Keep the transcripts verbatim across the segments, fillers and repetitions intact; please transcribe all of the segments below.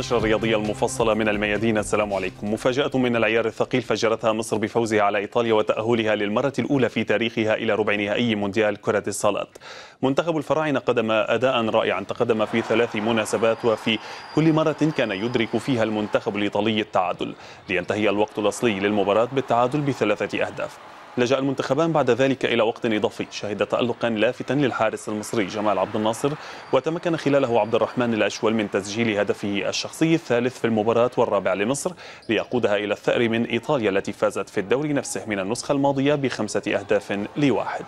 النشرة الرياضية المفصلة من الميادين. السلام عليكم. مفاجأة من العيار الثقيل فجرتها مصر بفوزها على إيطاليا وتأهلها للمرة الأولى في تاريخها إلى ربع نهائي مونديال كرة الصالات. منتخب الفراعنة قدم أداء رائعا، تقدم في ثلاث مناسبات وفي كل مرة كان يدرك فيها المنتخب الإيطالي التعادل، لينتهي الوقت الأصلي للمباراة بالتعادل بثلاثة أهداف. لجأ المنتخبان بعد ذلك إلى وقت إضافي شهد تألقا لافتا للحارس المصري جمال عبد الناصر، وتمكن خلاله عبد الرحمن الأشول من تسجيل هدفه الشخصي الثالث في المباراة والرابع لمصر، ليقودها إلى الثأر من إيطاليا التي فازت في الدوري نفسه من النسخة الماضية بخمسة أهداف لواحد.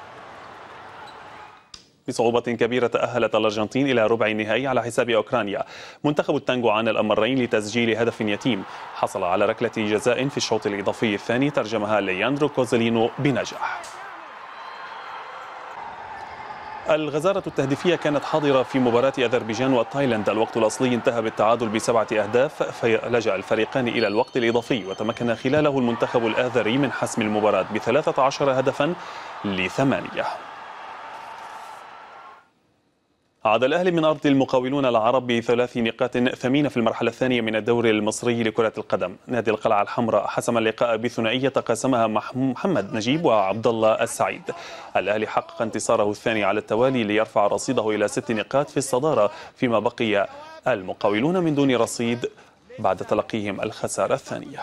بصعوبة كبيرة تأهلت الأرجنتين إلى ربع النهائي على حساب أوكرانيا. منتخب التانغو عانى الأمرين لتسجيل هدف يتيم، حصل على ركلة جزاء في الشوط الإضافي الثاني ترجمها لياندرو كوزولينو بنجاح. الغزارة التهديفية كانت حاضرة في مباراة أذربيجان وتايلاند. الوقت الأصلي انتهى بالتعادل بسبعة أهداف، فلجأ الفريقان إلى الوقت الإضافي وتمكن خلاله المنتخب الآذري من حسم المباراة بثلاثة عشر هدفا لثمانية. عاد الأهلي من أرض المقاولون العرب بثلاث نقاط ثمينة في المرحلة الثانية من الدوري المصري لكرة القدم. نادي القلعة الحمراء حسم اللقاء بثنائية قاسمها محمد نجيب وعبد الله السعيد. الأهلي حقق انتصاره الثاني على التوالي ليرفع رصيده إلى ست نقاط في الصدارة، فيما بقي المقاولون من دون رصيد بعد تلقيهم الخسارة الثانية.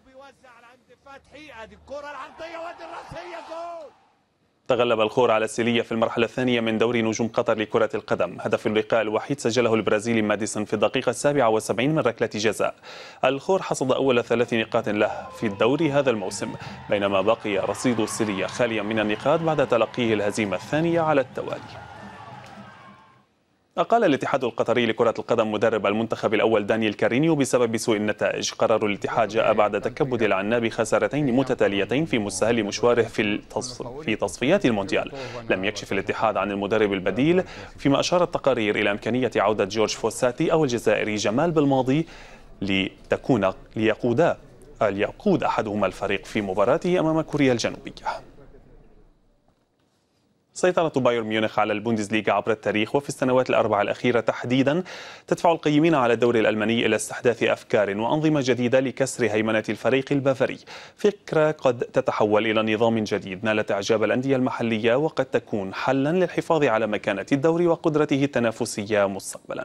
تغلب الخور على السيلية في المرحلة الثانية من دوري نجوم قطر لكرة القدم. هدف اللقاء الوحيد سجله البرازيلي ماديسون في الدقيقة السابعة والسبعين من ركلة جزاء. الخور حصد أول ثلاث نقاط له في الدوري هذا الموسم، بينما بقي رصيد السيلية خاليا من النقاط بعد تلقيه الهزيمة الثانية على التوالي. أقال الاتحاد القطري لكرة القدم مدرب المنتخب الأول دانيال كارينيو بسبب سوء النتائج. قرار الاتحاد جاء بعد تكبد العناب بخسارتين متتاليتين في مستهل مشواره في في تصفيات المونديال. لم يكشف الاتحاد عن المدرب البديل، فيما أشارت التقارير إلى إمكانية عودة جورج فوساتي أو الجزائري جمال بالماضي لتكون ليقودا ليقود أحدهما الفريق في مباراته أمام كوريا الجنوبية. سيطرة بايرن ميونخ على البوندسليغا عبر التاريخ وفي السنوات الأربعة الأخيرة تحديدا تدفع القيمين على الدوري الألماني إلى استحداث أفكار وأنظمة جديدة لكسر هيمنة الفريق البافاري. فكرة قد تتحول إلى نظام جديد نالت إعجاب الأندية المحلية، وقد تكون حلا للحفاظ على مكانة الدوري وقدرته التنافسية مستقبلا.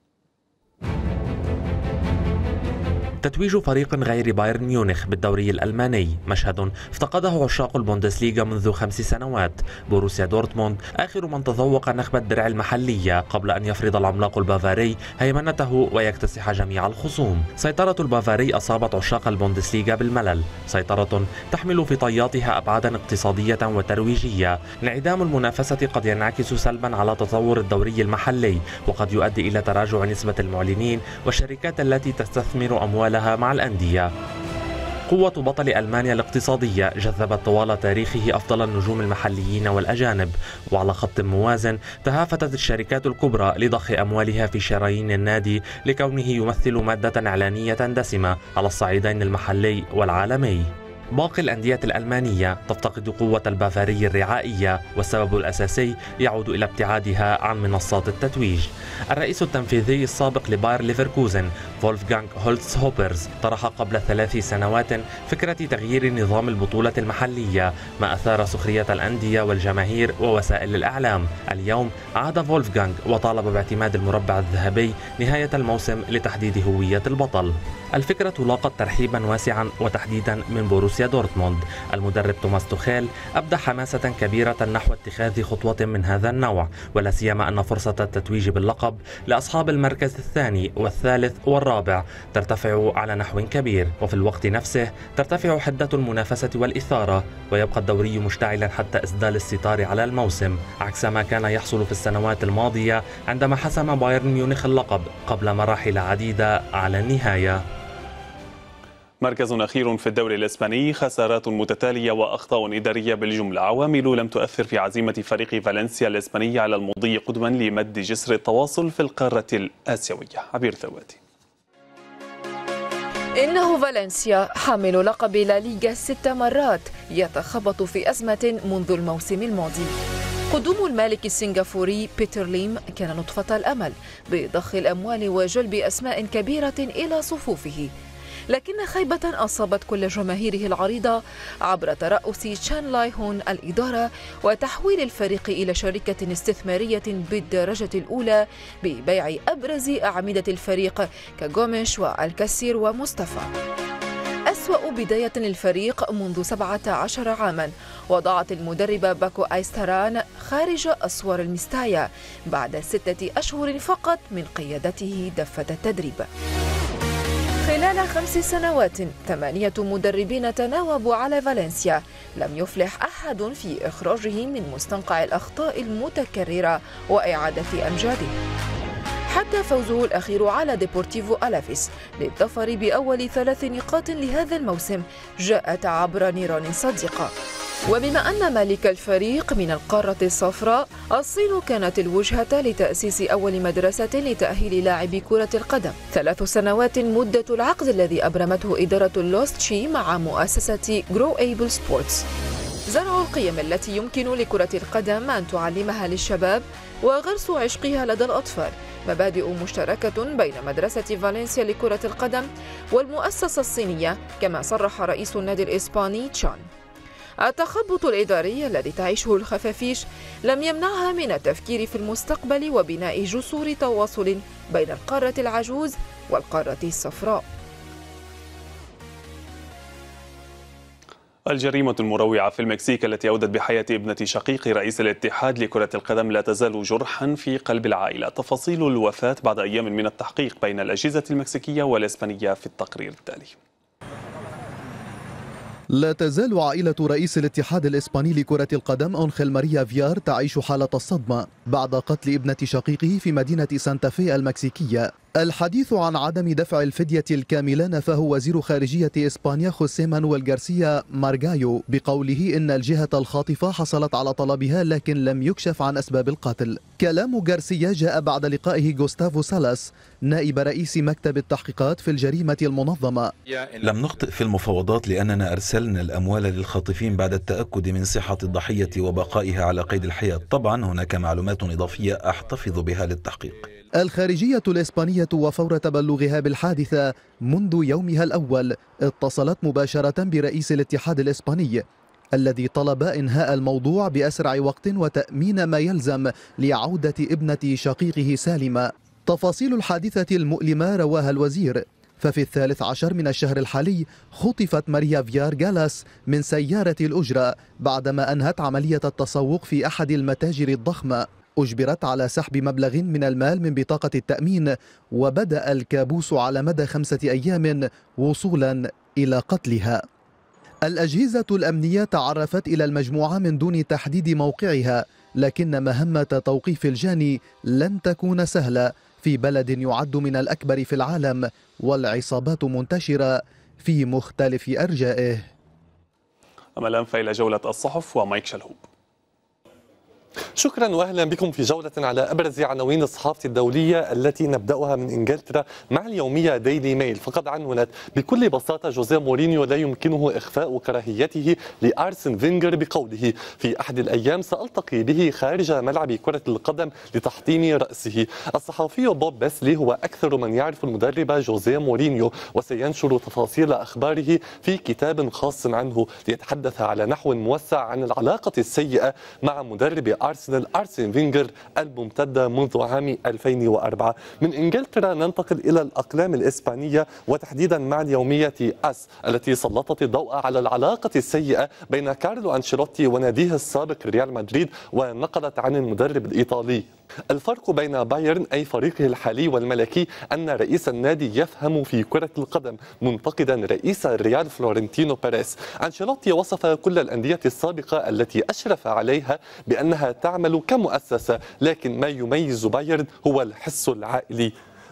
تتويج فريق غير بايرن ميونخ بالدوري الألماني مشهد افتقده عشاق البوندسليغا منذ خمس سنوات. بوروسيا دورتموند آخر من تذوق نخب الدرع المحلية قبل أن يفرض العملاق البافاري هيمنته ويكتسح جميع الخصوم. سيطرة البافاري أصابت عشاق البوندسليغا بالملل، سيطرة تحمل في طياتها أبعادا اقتصادية وترويجية. انعدام المنافسة قد ينعكس سلبا على تطور الدوري المحلي، وقد يؤدي إلى تراجع نسبة المعلنين والشركات التي تستثمر أموال مع الأندية. قوة بطل ألمانيا الاقتصادية جذبت طوال تاريخه أفضل النجوم المحليين والأجانب، وعلى خط موازن تهافتت الشركات الكبرى لضخ أموالها في شرايين النادي لكونه يمثل مادة إعلانية دسمة على الصعيدين المحلي والعالمي. باقي الأندية الألمانية تفتقد قوة البافاري الرعائية، والسبب الأساسي يعود إلى ابتعادها عن منصات التتويج. الرئيس التنفيذي السابق لباير ليفركوزن فولفغانغ هولتسهوبرز طرح قبل ثلاث سنوات فكرة تغيير نظام البطولة المحلية، ما أثار سخرية الأندية والجماهير ووسائل الإعلام. اليوم عاد فولفغانغ وطالب باعتماد المربع الذهبي نهاية الموسم لتحديد هوية البطل. الفكرة لاقت ترحيبا واسعا وتحديدا من بوروسيا دورتموند. المدرب توماس توخيل أبدى حماسة كبيرة نحو اتخاذ خطوة من هذا النوع، ولا سيما أن فرصة التتويج باللقب لأصحاب المركز الثاني والثالث والرابع ترتفع على نحو كبير، وفي الوقت نفسه ترتفع حدة المنافسة والإثارة، ويبقى الدوري مشتعلا حتى إسدال الستار على الموسم، عكس ما كان يحصل في السنوات الماضية عندما حسم بايرن ميونخ اللقب قبل مراحل عديدة على النهاية. مركز أخير في الدوري الإسباني، خسارات متتالية وأخطاء إدارية بالجملة، عوامل لم تؤثر في عزيمة فريق فالنسيا الإسباني على المضي قدما لمد جسر التواصل في القارة الآسيوية. عبير ثواتي. إنه فالنسيا حامل لقب لا ليغا ست مرات يتخبط في أزمة منذ الموسم الماضي. قدوم المالك السنغافوري بيتر ليم كان نطفة الأمل بضخ الأموال وجلب أسماء كبيرة إلى صفوفه، لكن خيبة أصابت كل جماهيره العريضة عبر ترأس تشان لاي هون الإدارة وتحويل الفريق إلى شركة استثمارية بالدرجة الأولى ببيع أبرز أعمدة الفريق كغوميش والكسير ومصطفى. أسوأ بداية للفريق منذ سبعة عشر عاما وضعت المدرب باكو أيستران خارج أسوار المستايا بعد ستة أشهر فقط من قيادته دفة التدريب. خلال خمس سنوات ثمانية مدربين تناوبوا على فالنسيا، لم يفلح أحد في إخراجه من مستنقع الأخطاء المتكررة وإعادة أمجاده، حتى فوزه الأخير على ديبورتيفو ألافيس للظفر بأول ثلاث نقاط لهذا الموسم جاءت عبر نيران صديقة. وبما أن مالك الفريق من القارة الصفراء، الصين كانت الوجهة لتأسيس أول مدرسة لتأهيل لاعبي كرة القدم. ثلاث سنوات مدة العقد الذي أبرمته إدارة اللوست شي مع مؤسسة جرو ايبل سبورتس. زرع القيم التي يمكن لكرة القدم أن تعلمها للشباب وغرس عشقها لدى الأطفال، مبادئ مشتركة بين مدرسة فالنسيا لكرة القدم والمؤسسة الصينية، كما صرح رئيس النادي الإسباني تشان. التخبط الإداري الذي تعيشه الخفافيش لم يمنعها من التفكير في المستقبل وبناء جسور تواصل بين القارة العجوز والقارة الصفراء. الجريمة المروعة في المكسيك التي أودت بحياة ابنة شقيق رئيس الاتحاد لكرة القدم لا تزال جرحا في قلب العائلة. تفاصيل الوفاة بعد أيام من التحقيق بين الأجهزة المكسيكية والإسبانية في التقرير التالي. لا تزال عائلة رئيس الاتحاد الإسباني لكرة القدم أنخيل ماريا فيار تعيش حالة الصدمة بعد قتل ابنة شقيقه في مدينة سانتا في المكسيكية. الحديث عن عدم دفع الفدية الكاملة نفاه وزير خارجية إسبانيا خوسيه مانويل غارسيا مارغايو بقوله إن الجهة الخاطفة حصلت على طلبها لكن لم يكشف عن أسباب القتل. كلام غارسيا جاء بعد لقائه غوستافو سالاس نائب رئيس مكتب التحقيقات في الجريمة المنظمة. لم نخطئ في المفاوضات لأننا أرسلنا الأموال للخاطفين بعد التأكد من صحة الضحية وبقائها على قيد الحياة. طبعا هناك معلومات إضافية أحتفظ بها للتحقيق. الخارجية الإسبانية وفور تبلغها بالحادثة منذ يومها الأول اتصلت مباشرة برئيس الاتحاد الإسباني الذي طلب إنهاء الموضوع بأسرع وقت وتأمين ما يلزم لعودة ابنة شقيقه سالمة. تفاصيل الحادثة المؤلمة رواها الوزير، ففي الثالث عشر من الشهر الحالي خطفت ماريا فيار جالاس من سيارة الأجرة بعدما أنهت عملية التسوق في أحد المتاجر الضخمة. أجبرت على سحب مبلغ من المال من بطاقة التأمين وبدأ الكابوس على مدى خمسة أيام وصولا إلى قتلها. الأجهزة الأمنية تعرفت إلى المجموعة من دون تحديد موقعها، لكن مهمة توقيف الجاني لن تكون سهلة في بلد يعد من الأكبر في العالم والعصابات منتشرة في مختلف أرجائه. أما الآن فإلى جولة الصحف ومايك شلهوب. شكرا واهلا بكم في جولة على ابرز عناوين الصحافة الدولية التي نبداها من انجلترا مع اليومية ديلي ميل، فقد عنونت بكل بساطة جوزيه مورينيو لا يمكنه اخفاء كراهيته لارسن فينجر بقوله في احد الايام سالتقي به خارج ملعب كرة القدم لتحطيم رأسه. الصحفي بوب بيسلي هو اكثر من يعرف المدرب جوزيه مورينيو وسينشر تفاصيل اخباره في كتاب خاص عنه ليتحدث على نحو موسع عن العلاقة السيئة مع مدرب أرسنال أرسن فينجر الممتدة منذ عام ألفين وأربعة. من إنجلترا ننتقل إلى الأقلام الإسبانية وتحديدا مع اليومية أس التي سلطت الضوء على العلاقة السيئة بين كارلو أنشيلوتي وناديه السابق ريال مدريد ونقلت عن المدرب الإيطالي. الفرق بين بايرن أي فريقه الحالي والملكي أن رئيس النادي يفهم في كرة القدم، منتقدا رئيس الريال فلورنتينو بيريز. أنشيلوتي وصف كل الأندية السابقة التي أشرف عليها بأنها تعمل كمؤسسة، لكن ما يميز بايرن هو الحس العائلي.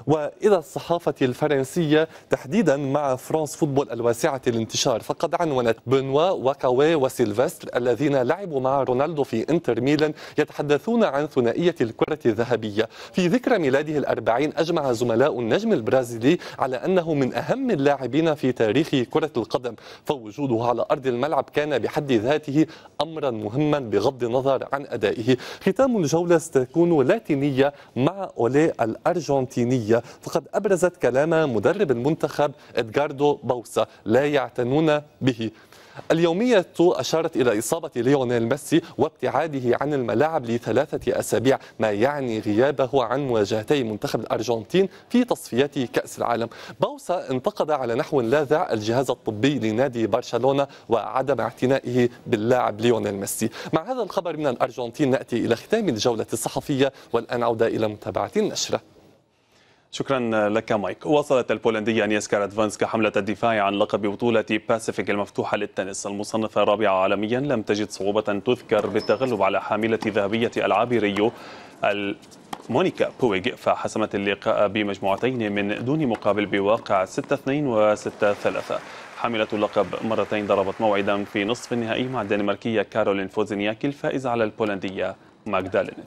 وإلى الصحافة الفرنسية تحديدا مع فرانس فوتبول الواسعة الانتشار، فقد عنونت بنوا وكاوي وسيلفستر الذين لعبوا مع رونالدو في انتر ميلان يتحدثون عن ثنائية الكرة الذهبية. في ذكرى ميلاده الأربعين أجمع زملاء النجم البرازيلي على أنه من أهم اللاعبين في تاريخ كرة القدم، فوجوده على أرض الملعب كان بحد ذاته أمرا مهما بغض النظر عن أدائه. ختام الجولة ستكون لاتينية مع أولي الأرجنتينية، فقد أبرزت كلام مدرب المنتخب إدغاردو باوسا لا يعتنون به. اليومية أشارت إلى إصابة ليونيل ميسي وابتعاده عن الملاعب لثلاثة أسابيع، ما يعني غيابه عن مواجهتي منتخب الأرجنتين في تصفيات كأس العالم. باوسا انتقد على نحو لاذع الجهاز الطبي لنادي برشلونة وعدم اعتنائه باللاعب ليونيل ميسي. مع هذا الخبر من الأرجنتين نأتي إلى ختام الجولة الصحفية، والآن عودة إلى متابعة النشرة. شكرا لك مايك. واصلت البولندية أنيسكا رادفانسكا حملة الدفاع عن لقب بطولة باسيفيك المفتوحة للتنس المصنفة الرابعة عالميا. لم تجد صعوبة تذكر بالتغلب على حاملة ذهبية ألعاب ريو مونيكا بويغ، فحسمت اللقاء بمجموعتين من دون مقابل بواقع ستة اثنين و ستة ثلاثة. حاملة اللقب مرتين ضربت موعدا في نصف النهائي مع الدنماركية كارولين فوزنياكي الفائزة على البولندية ماغدالينيت.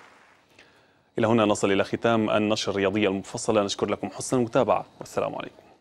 إلى هنا نصل إلى ختام النشر الرياضي المفصل. نشكر لكم حسن المتابعة والسلام عليكم.